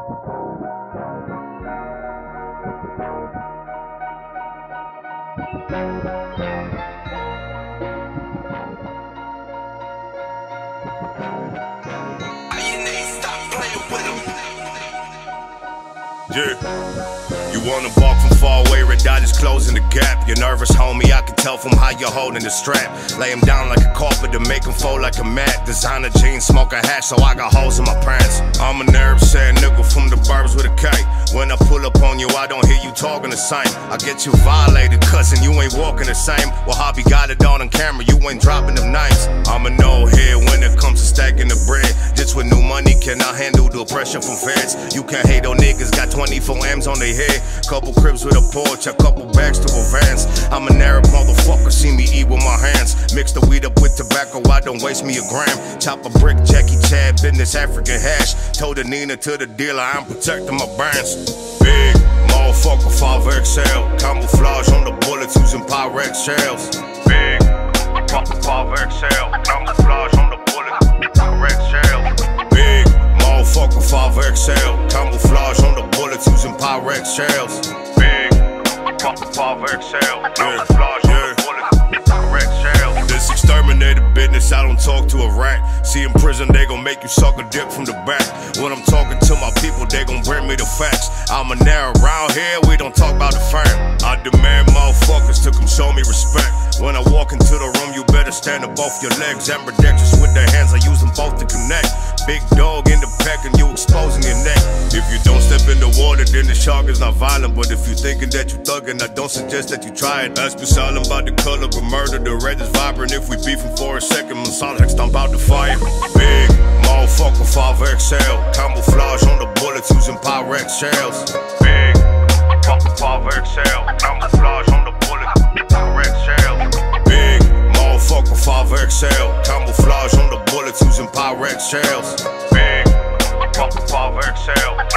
Yeah. You wanna walk from far away, red dot is closing the gap. You're nervous, homie, I can tell from how you're holding the strap. Lay him down like a carpet to make him fold like a mat. Designer jeans, smoke a hash, so I got holes in my pants. I'm an Arab saying nigga from the burbs with a K. When I pull up on you, I don't hear you talking the same. I get you violated, cousin, you ain't walking the same. Well, Hobby got it on camera, you ain't dropping them names. I'm a no-head when it comes to stacking the bread. Just with new money, cannot handle the pressure from feds. You can't hate on niggas, got 24 M's on their head. Couple cribs with a porch, a couple bags to advance. I'm an Arab motherfucker, see me eat with my hands. Mix the weed up with tobacco, I don't waste me a gram. Chop a brick, Jackie Chad, business African hash. Told the Nina to the dealer, I'm protecting my brands. Big motherfucker, 5XL. Camouflage on the bullets using Pyrex shells. Big motherfucker, 5XL. Camouflage on the bullets, Pyrex shells. Big motherfucker, 5XL. Camouflage on the bullets using Pyrex shells. Big motherfucker, 5XL. Camouflage on the bullets, Pyrex shells. This exterminator business, I don't talk to a rat. See in prison, they gon' make you suck a dick from the back. When I'm talking to my people, they gon' bring me the facts. I'm a narrow around here, we don't talk about the fam. I demand motherfuckers to come show me respect. When I walk into the room, you better stand up both your legs. Ambidextrous with their hands, I use them both to connect. Big dog in the pack and you exposing your neck. If you don't step in the water, then the shark is not violent. But if you thinking that you thuggin', I don't suggest that you try it. Ask me silent about the color of murder, the red is vibrant. If we beefing for a second, Masonic stomp out the fire. Big motherfucker, 5XL. Camouflage on the bullets using Pyrex shells. Big motherfucker, 5XL. Camouflage on the bullets, Pyrex shells. Big motherfucker, 5XL. Camouflage on the bullets using Pyrex shells. Big motherfucker, 5XL.